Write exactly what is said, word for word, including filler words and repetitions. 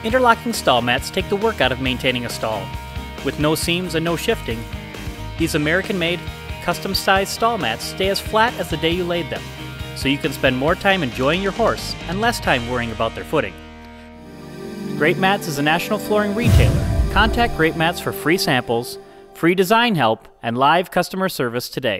Interlocking stall mats take the work out of maintaining a stall. With no seams and no shifting, these American-made, custom-sized stall mats stay as flat as the day you laid them, so you can spend more time enjoying your horse and less time worrying about their footing. Great Mats is a national flooring retailer. Contact Great Mats for free samples, free design help, and live customer service today.